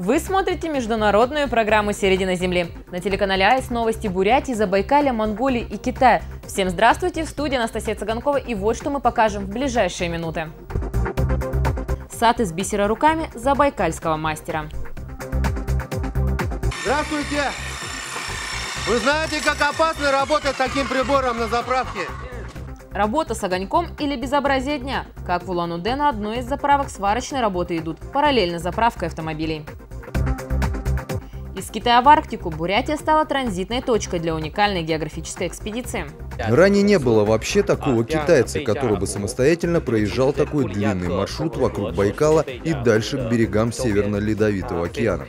Вы смотрите международную программу «Середина земли». На телеканале АИС новости Бурятии, Забайкалья, Монголии и Китая. Всем здравствуйте, в студии Анастасия Цыганкова, и вот что мы покажем в ближайшие минуты. Сад из бисера руками забайкальского мастера. Здравствуйте! Вы знаете, как опасно работать таким прибором на заправке? Работа с огоньком или безобразие дня. Как в Улан-Удэ на одной из заправок сварочной работы идут параллельно заправкой автомобилей. Из Китая в Арктику Бурятия стала транзитной точкой для уникальной географической экспедиции. Ранее не было вообще такого китайца, который бы самостоятельно проезжал такой длинный маршрут вокруг Байкала и дальше к берегам Северно-Ледовитого океана.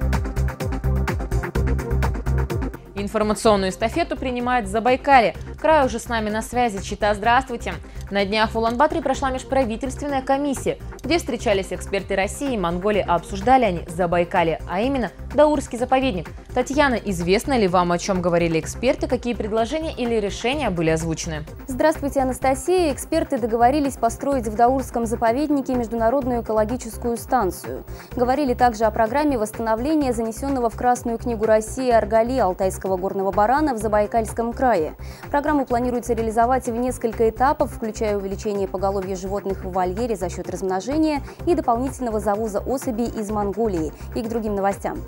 Информационную эстафету принимает Забайкалье. Край уже с нами на связи. Чита, здравствуйте. На днях в Улан-Баторе прошла межправительственная комиссия, где встречались эксперты России и Монголии, а обсуждали они Забайкалье, а именно Даурский заповедник. Татьяна, известно ли вам, о чем говорили эксперты, какие предложения или решения были озвучены? Здравствуйте, Анастасия. Эксперты договорились построить в Даурском заповеднике международную экологическую станцию. Говорили также о программе восстановления занесенного в Красную книгу России Аргали алтайского горного барана в Забайкальском крае. Программу планируется реализовать в несколько этапов, включая увеличение поголовья животных в вольере за счет размножения и дополнительного завоза особей из Монголии. И к другим новостям.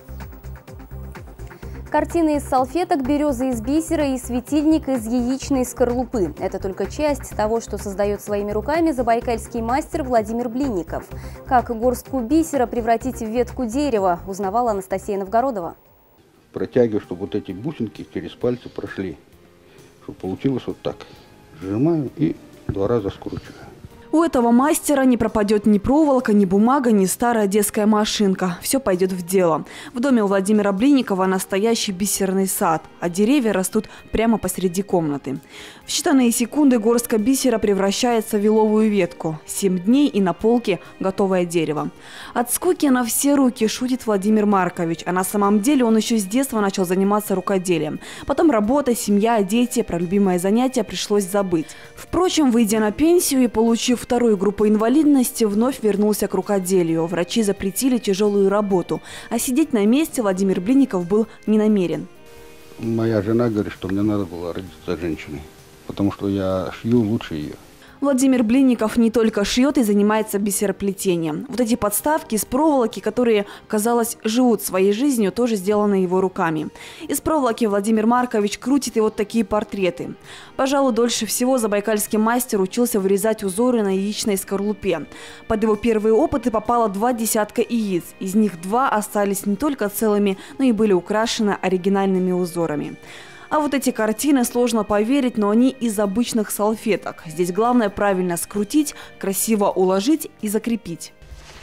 Картины из салфеток, березы из бисера и светильник из яичной скорлупы. Это только часть того, что создает своими руками забайкальский мастер Владимир Блинников. Как горстку бисера превратить в ветку дерева, узнавала Анастасия Новгородова. Протягиваю, чтобы вот эти бусинки через пальцы прошли. Чтобы получилось вот так. Сжимаю и 2 раза скручиваю. У этого мастера не пропадет ни проволока, ни бумага, ни старая детская машинка. Все пойдет в дело. В доме у Владимира Блинникова настоящий бисерный сад, а деревья растут прямо посреди комнаты. В считанные секунды горстка бисера превращается в еловую ветку. 7 дней и на полке готовое дерево. От скуки на все руки, шутит Владимир Маркович. А на самом деле он еще с детства начал заниматься рукоделием. Потом работа, семья, дети, про любимое занятие пришлось забыть. Впрочем, выйдя на пенсию и получив 2-ю группу инвалидности, вновь вернулся к рукоделию. Врачи запретили тяжелую работу, а сидеть на месте Владимир Блинников был не намерен. Моя жена говорит, что мне надо было родиться женщиной, потому что я шью лучше ее. Владимир Блинников не только шьет и занимается бисероплетением. Вот эти подставки из проволоки, которые, казалось, живут своей жизнью, тоже сделаны его руками. Из проволоки Владимир Маркович крутит и вот такие портреты. Пожалуй, дольше всего забайкальский мастер учился вырезать узоры на яичной скорлупе. Под его первые опыты попало 2 десятка яиц. Из них 2 остались не только целыми, но и были украшены оригинальными узорами. А вот эти картины сложно поверить, но они из обычных салфеток. Здесь главное правильно скрутить, красиво уложить и закрепить.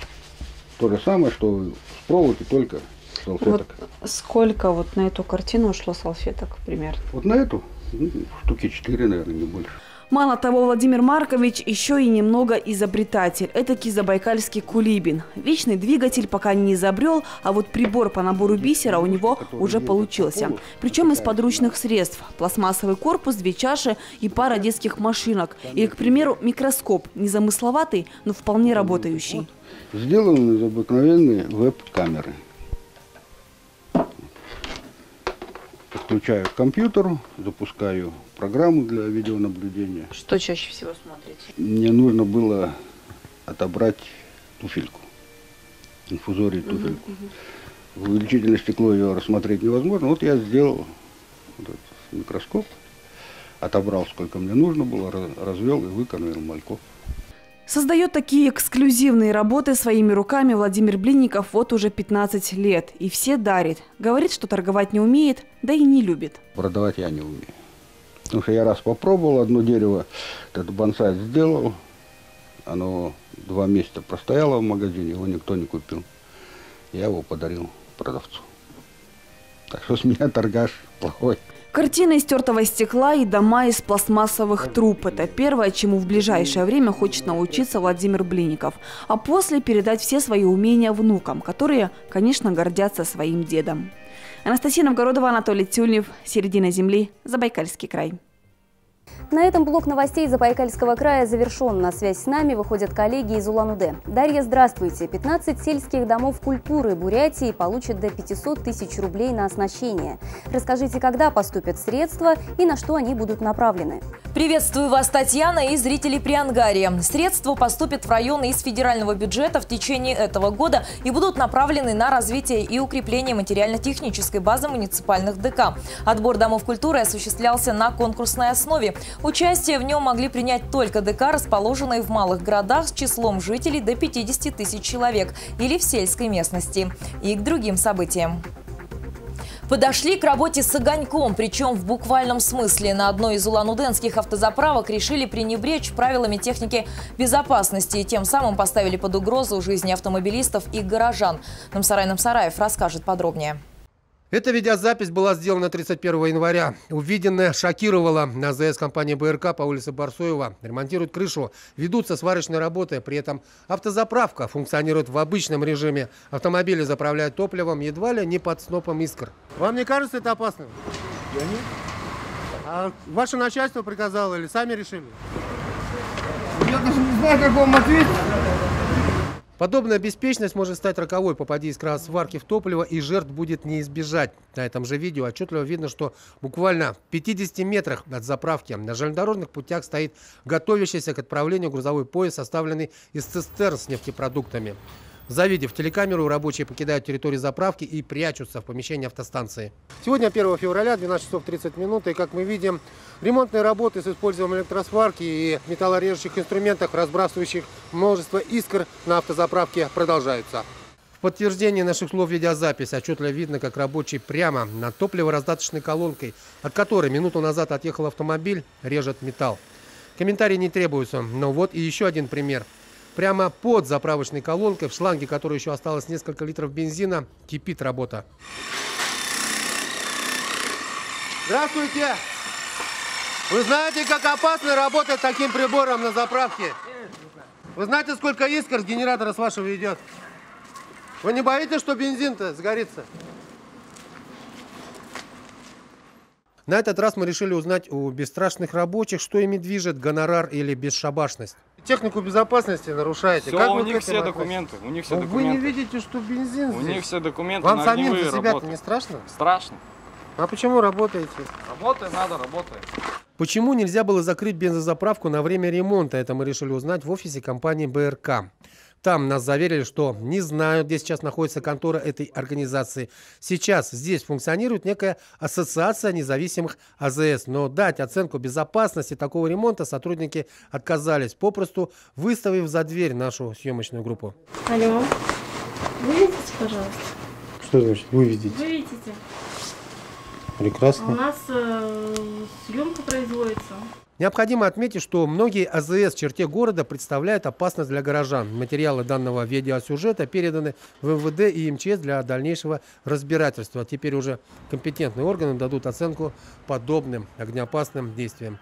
То же самое, что с проволоки, только салфеток. Вот сколько вот на эту картину ушло салфеток примерно? Вот на эту штуки 4, наверное, не больше. Мало того, Владимир Маркович еще и немного изобретатель. Этакий забайкальский Кулибин. Вечный двигатель пока не изобрел, а вот прибор по набору бисера у него уже получился. Причем из подручных средств. Пластмассовый корпус, 2 чаши и пара детских машинок. Или, к примеру, микроскоп. Незамысловатый, но вполне работающий. Сделан из обыкновенной веб-камеры. Подключаю к компьютеру, запускаю программу для видеонаблюдения. Что чаще всего смотрите? Мне нужно было отобрать туфельку, инфузорий туфельку. Увеличительное стекло ее рассмотреть невозможно. Вот я сделал вот этот микроскоп, отобрал сколько мне нужно было, развел и выконал мальку. Создает такие эксклюзивные работы своими руками Владимир Блинников вот уже 15 лет. И все дарит. Говорит, что торговать не умеет, да и не любит. Продавать я не умею. Потому что я раз попробовал, одно дерево, этот бонсай сделал. Оно 2 месяца простояло в магазине, его никто не купил. Я его подарил продавцу. Так что с меня торгаш плохой. Картины из тертого стекла и дома из пластмассовых труб – это первое, чему в ближайшее время хочет научиться Владимир Блинников. А после передать все свои умения внукам, которые, конечно, гордятся своим дедом. Анастасия Новгородова, Анатолий Тюльнев. Середина земли. Забайкальский край. На этом блок новостей Забайкальского края завершен. На связь с нами выходят коллеги из Улан-Удэ. Дарья, здравствуйте. 15 сельских домов культуры Бурятии получат до 500 тысяч рублей на оснащение. Расскажите, когда поступят средства и на что они будут направлены. Приветствую вас, Татьяна, и зрители Приангария. Средства поступят в районы из федерального бюджета в течение этого года и будут направлены на развитие и укрепление материально-технической базы муниципальных ДК. Отбор домов культуры осуществлялся на конкурсной основе. Участие в нем могли принять только ДК, расположенные в малых городах с числом жителей до 50 тысяч человек или в сельской местности. И к другим событиям. Подошли к работе с огоньком, причем в буквальном смысле. На одной из улан-удэнских автозаправок решили пренебречь правилами техники безопасности и тем самым поставили под угрозу жизни автомобилистов и горожан. Намсарай Намсараев расскажет подробнее. Эта видеозапись была сделана 31 января. Увиденное шокировало. На АЗС компании БРК по улице Барсоева ремонтируют крышу, ведутся сварочные работы. При этом автозаправка функционирует в обычном режиме. Автомобили заправляют топливом едва ли не под снопом искр. Вам не кажется это опасным? Я нет. А ваше начальство приказало или сами решили? Я даже не знаю, как вам ответить. Подобная беспечность может стать роковой. Попади искра сварки в топливо, и жертв будет не избежать. На этом же видео отчетливо видно, что буквально в 50 метрах от заправки на железнодорожных путях стоит готовящийся к отправлению грузовой поезд, составленный из цистерн с нефтепродуктами. Завидев телекамеру, рабочие покидают территорию заправки и прячутся в помещении автостанции. Сегодня 1 февраля, 12 часов 30 минут, и, как мы видим, ремонтные работы с использованием электросварки и металлорежущих инструментов, разбрасывающих множество искр на автозаправке, продолжаются. В подтверждение наших слов видеозапись отчетливо видно, как рабочий прямо над топливораздаточной колонкой, от которой минуту назад отъехал автомобиль, режет металл. Комментарии не требуются, но вот и еще один пример. Прямо под заправочной колонкой, в шланге которой еще осталось несколько литров бензина, кипит работа. Здравствуйте! Вы знаете, как опасно работать таким прибором на заправке? Вы знаете, сколько искр с генератора с вашего идет? Вы не боитесь, что бензин-то сгорится? На этот раз мы решили узнать у бесстрашных рабочих, что ими движет, гонорар или бесшабашность. Технику безопасности нарушаете. Все, как у них все документы. У них все документы. Вы не видите, что бензин У здесь? них все документы. Вам самим за себя не страшно? Страшно. А почему работаете? Работаем надо, работаем. Почему нельзя было закрыть бензозаправку на время ремонта? Это мы решили узнать в офисе компании БРК. Там нас заверили, что не знают, где сейчас находится контора этой организации. Сейчас здесь функционирует некая ассоциация независимых АЗС. Но дать оценку безопасности такого ремонта сотрудники отказались, попросту выставив за дверь нашу съемочную группу. Алло, выведите, пожалуйста. Что значит выведите? Выведите. Прекрасно. У нас съемка производится. Необходимо отметить, что многие АЗС в черте города представляют опасность для горожан. Материалы данного видеосюжета переданы в МВД и МЧС для дальнейшего разбирательства. Теперь уже компетентные органы дадут оценку подобным огнеопасным действиям.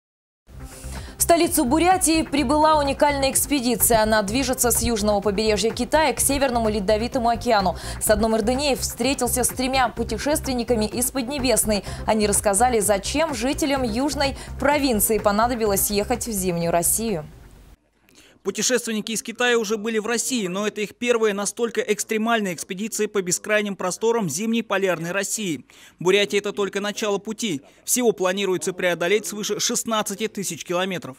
В столицу Бурятии прибыла уникальная экспедиция. Она движется с южного побережья Китая к Северному Ледовитому океану. Садном Эрденеев встретился с 3 путешественниками из Поднебесной. Они рассказали, зачем жителям южной провинции понадобилось ехать в зимнюю Россию. Путешественники из Китая уже были в России, но это их первая настолько экстремальная экспедиция по бескрайним просторам зимней полярной России. Бурятия – это только начало пути. Всего планируется преодолеть свыше 16 тысяч километров.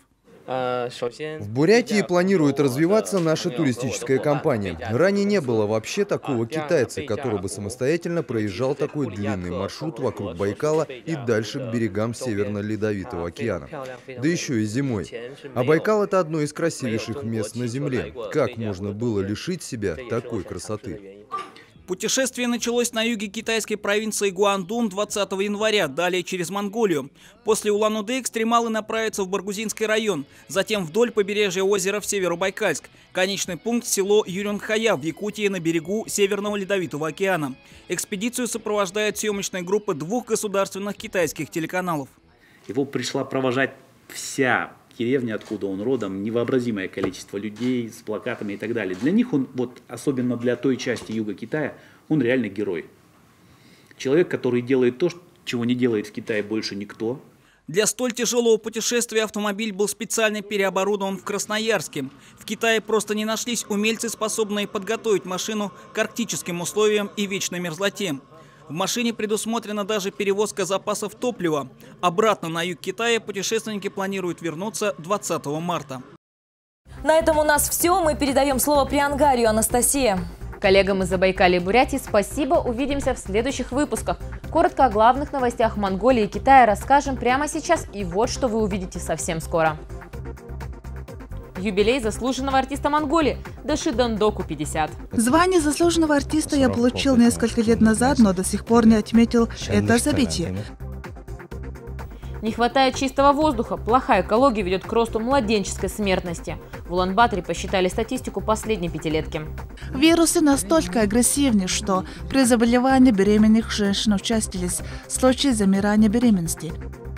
В Бурятии планирует развиваться наша туристическая компания. Ранее не было вообще такого китайца, который бы самостоятельно проезжал такой длинный маршрут вокруг Байкала и дальше к берегам Северно-Ледовитого океана. Да еще и зимой. А Байкал – это одно из красивейших мест на Земле. Как можно было лишить себя такой красоты? Путешествие началось на юге китайской провинции Гуандун 20 января, далее через Монголию. После Улан-Удэ экстремалы направятся в Баргузинский район, затем вдоль побережья озера в Северобайкальск. Конечный пункт – село Юрюнхая в Якутии на берегу Северного Ледовитого океана. Экспедицию сопровождает съемочная группа 2 государственных китайских телеканалов. Его пришла провожать вся деревня, откуда он родом, невообразимое количество людей с плакатами и так далее. Для них он, вот особенно для той части юга Китая, он реально герой. Человек, который делает то, чего не делает в Китае больше никто. Для столь тяжелого путешествия автомобиль был специально переоборудован в Красноярске. В Китае просто не нашлись умельцы, способные подготовить машину к арктическим условиям и вечной мерзлоте. В машине предусмотрена даже перевозка запасов топлива. Обратно на юг Китая путешественники планируют вернуться 20 марта. На этом у нас все. Мы передаем слово Приангарию. Анастасия. Коллегам из Забайкалья и Бурятии спасибо. Увидимся в следующих выпусках. Коротко о главных новостях Монголии и Китая расскажем прямо сейчас. И вот что вы увидите совсем скоро. Юбилей заслуженного артиста Монголии Даши Дондоку 50. Звание заслуженного артиста я получил несколько лет назад, но до сих пор не отметил это событие. Не хватает чистого воздуха, плохая экология ведет к росту младенческой смертности. В Улан-Баторе посчитали статистику последней пятилетки. Вирусы настолько агрессивны, что при заболевании беременных женщин участились случаи замирания беременности.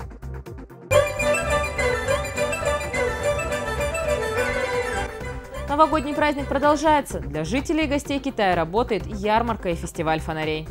Новогодний праздник продолжается. Для жителей и гостей Китая работает ярмарка и фестиваль фонарей.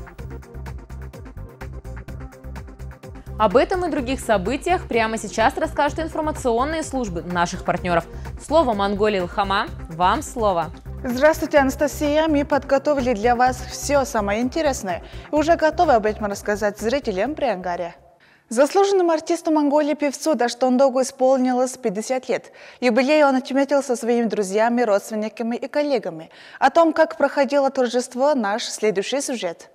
Об этом и других событиях прямо сейчас расскажут информационные службы наших партнеров. Слово Монголии Илхама, вам слово. Здравствуйте, Анастасия. Мы подготовили для вас все самое интересное и уже готовы об этом рассказать зрителям Приангария. Заслуженному артисту Монголии певцу Даши Дондоку исполнилось 50 лет. Юбилей он отметил со своими друзьями, родственниками и коллегами. О том, как проходило торжество, наш следующий сюжет.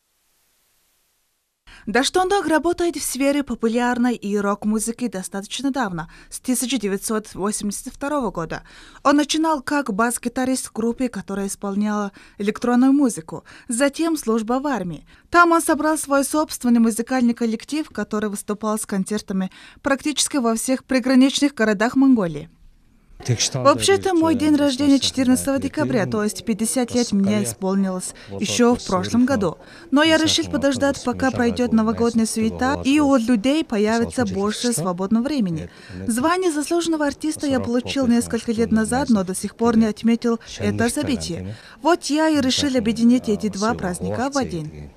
Даши Дондоку работает в сфере популярной и рок-музыки достаточно давно, с 1982 года. Он начинал как бас-гитарист в группе, которая исполняла электронную музыку, затем служба в армии. Там он собрал свой собственный музыкальный коллектив, который выступал с концертами практически во всех приграничных городах Монголии. Вообще-то мой день рождения 14 декабря, то есть 50 лет мне исполнилось еще в прошлом году. Но я решил подождать, пока пройдет новогодняя суета и у людей появится больше свободного времени. Звание заслуженного артиста я получил несколько лет назад, но до сих пор не отметил это событие. Вот я и решил объединить эти два праздника в один.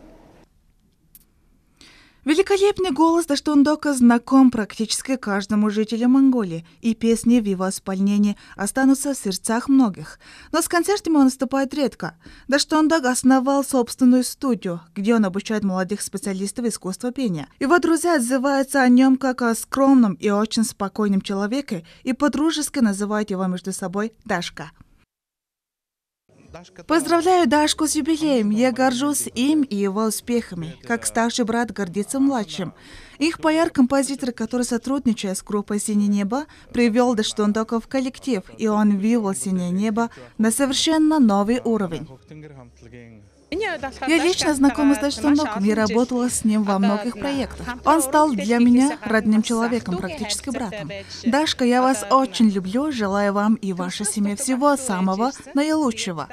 Великолепный голос Даши Дондоку знаком практически каждому жителю Монголии, и песни в его исполнении останутся в сердцах многих. Но с концертами он выступает редко. Даши Дондоку основал собственную студию, где он обучает молодых специалистов искусства пения. Его друзья отзываются о нем как о скромном и очень спокойном человеке и по-дружески называют его между собой Дашка. Поздравляю Дашку с юбилеем. Я горжусь им и его успехами, как старший брат гордится младшим. Их пиар композитор, который сотрудничает с группой «Синее небо», привел Даши Дондоку в коллектив, и он вывел «Синее небо» на совершенно новый уровень. Я лично знакома с Даши Дондоку и работала с ним во многих проектах. Он стал для меня родным человеком, практически братом. Дашка, я вас очень люблю, желаю вам и вашей семье всего самого наилучшего.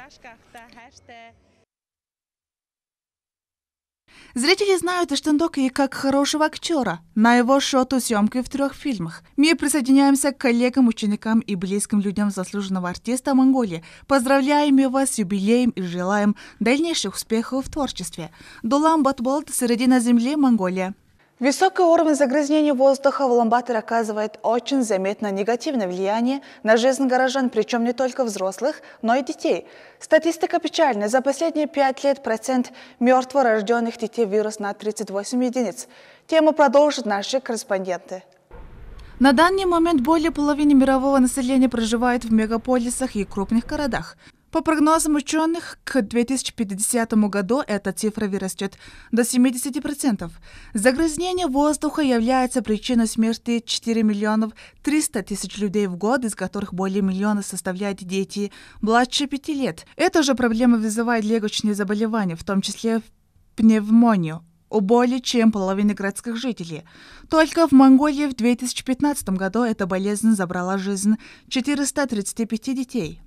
Зрители знают Даши Дондоку и как хорошего актера. На его счету съемки в 3 фильмах. Мы присоединяемся к коллегам, ученикам и близким людям заслуженного артиста Монголии. Поздравляем его с юбилеем и желаем дальнейших успехов в творчестве. Дулам Батболт, середина земли, Монголия. Высокий уровень загрязнения воздуха в Улан-Баторе оказывает очень заметное негативное влияние на жизнь горожан, причем не только взрослых, но и детей. Статистика печальная. За последние 5 лет процент мертворожденных детей вырос на 38 единиц. Тему продолжат наши корреспонденты. На данный момент более половины мирового населения проживает в мегаполисах и крупных городах. По прогнозам ученых, к 2050 году эта цифра вырастет до 70%. Загрязнение воздуха является причиной смерти 4 миллионов 300 тысяч людей в год, из которых более миллиона составляют дети младше 5 лет. Эта же проблема вызывает легочные заболевания, в том числе пневмонию, у более чем половины городских жителей. Только в Монголии в 2015 году эта болезнь забрала жизнь 435 детей.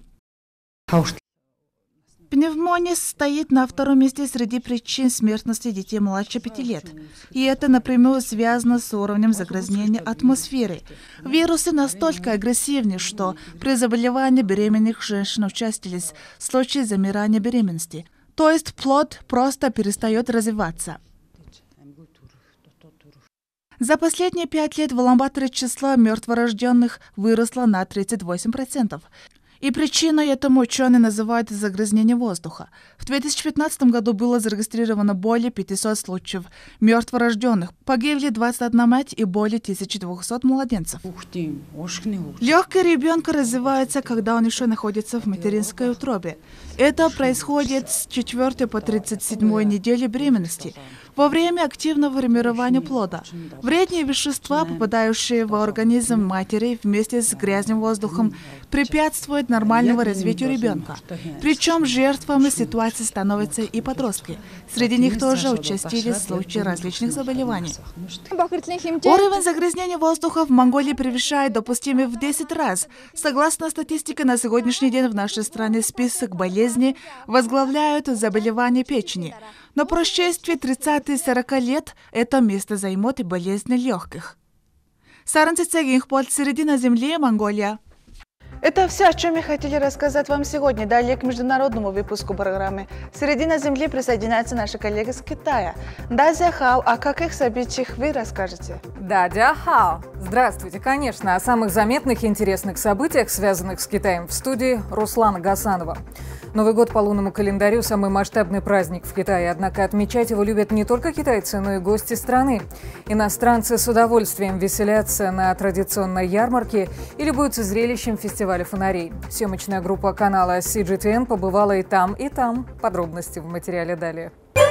Пневмония стоит на 2-м месте среди причин смертности детей младше 5 лет. И это напрямую связано с уровнем загрязнения атмосферы. Вирусы настолько агрессивны, что при заболевании беременных женщин участились случаи замирания беременности. То есть плод просто перестает развиваться. За последние 5 лет в Улан-Баторе число мертворожденных выросло на 38%. И причиной этому ученые называют загрязнение воздуха. В 2015 году было зарегистрировано более 500 случаев мертворожденных. Погибли 21 мать и более 1200 младенцев. Легкие ребенка развиваются, когда он еще находится в материнской утробе. Это происходит с 4 по 37 недели беременности, во время активного формирования плода. Вредные вещества, попадающие в организм матери вместе с грязным воздухом, препятствуют нормальному развитию ребенка. Причем жертвами ситуации становятся и подростки. Среди них тоже участились случаи различных заболеваний. Уровень загрязнения воздуха в Монголии превышает допустимый в 10 раз. Согласно статистике, на сегодняшний день в нашей стране список болезней возглавляют заболевания печени. Но по прошествии 30-40 лет это место займут и болезни легких. Саранцы Цегинхпот, середина земли, Монголия. Это все, о чем мы хотели рассказать вам сегодня. Далее к международному выпуску программы «Середина земли» присоединяется наша коллега из Китая. Дазя Хао, о каких событиях вы расскажете? Дазя Хао. Здравствуйте. Конечно, о самых заметных и интересных событиях, связанных с Китаем, в студии Руслана Гасанова. Новый год по лунному календарю – самый масштабный праздник в Китае. Однако отмечать его любят не только китайцы, но и гости страны. Иностранцы с удовольствием веселятся на традиционной ярмарке и любуются зрелищем фестиваля фонарей. Съемочная группа канала CGTN побывала и там, и там. Подробности в материале далее.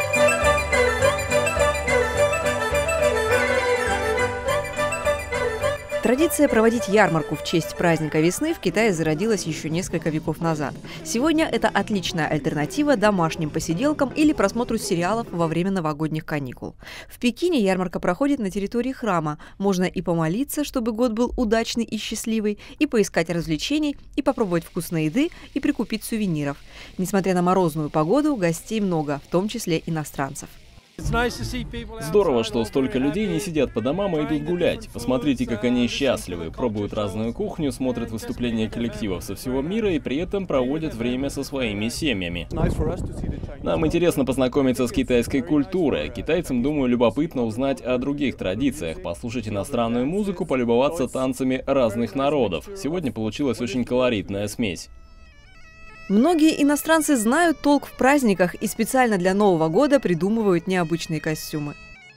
Традиция проводить ярмарку в честь праздника весны в Китае зародилась еще несколько веков назад. Сегодня это отличная альтернатива домашним посиделкам или просмотру сериалов во время новогодних каникул. В Пекине ярмарка проходит на территории храма. Можно и помолиться, чтобы год был удачный и счастливый, и поискать развлечений, и попробовать вкусной еды, и прикупить сувениров. Несмотря на морозную погоду, гостей много, в том числе иностранцев. Здорово, что столько людей не сидят по домам и идут гулять. Посмотрите, как они счастливы, пробуют разную кухню, смотрят выступления коллективов со всего мира и при этом проводят время со своими семьями. Нам интересно познакомиться с китайской культурой. Китайцам, думаю, любопытно узнать о других традициях, послушать иностранную музыку, полюбоваться танцами разных народов. Сегодня получилась очень колоритная смесь. Многие иностранцы знают толк в праздниках и специально для Нового года придумывают необычные костюмы.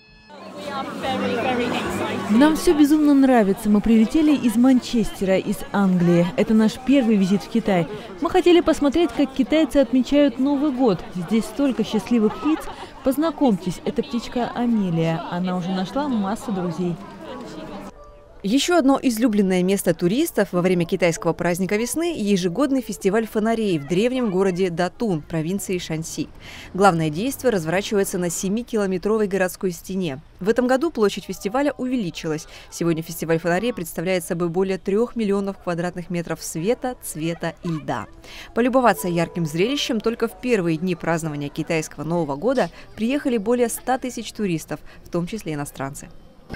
Нам все безумно нравится. Мы прилетели из Манчестера, из Англии. Это наш первый визит в Китай. Мы хотели посмотреть, как китайцы отмечают Новый год. Здесь столько счастливых лиц. Познакомьтесь, это птичка Амелия. Она уже нашла массу друзей. Еще одно излюбленное место туристов во время китайского праздника весны – ежегодный фестиваль фонарей в древнем городе Датун, провинции Шанси. Главное действие разворачивается на 7-километровой городской стене. В этом году площадь фестиваля увеличилась. Сегодня фестиваль фонарей представляет собой более 3 миллионов квадратных метров света, цвета и льда. Полюбоваться ярким зрелищем только в первые дни празднования китайского Нового года приехали более 100 тысяч туристов, в том числе иностранцы.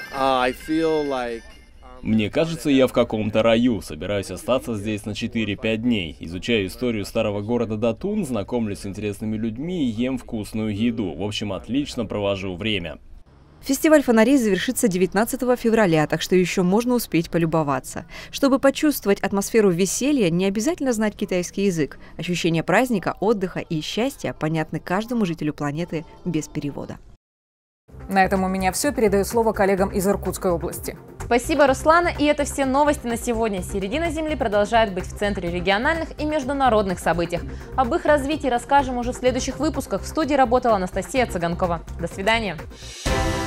Мне кажется, я в каком-то раю. Собираюсь остаться здесь на 4-5 дней. Изучаю историю старого города Датун, знакомлюсь с интересными людьми и ем вкусную еду. В общем, отлично провожу время. Фестиваль фонарей завершится 19 февраля, так что еще можно успеть полюбоваться. Чтобы почувствовать атмосферу веселья, не обязательно знать китайский язык. Ощущения праздника, отдыха и счастья понятны каждому жителю планеты без перевода. На этом у меня все. Передаю слово коллегам из Иркутской области. Спасибо, Руслана. И это все новости на сегодня. «Середина земли» продолжает быть в центре региональных и международных событий. Об их развитии расскажем уже в следующих выпусках. В студии работала Анастасия Цыганкова. До свидания.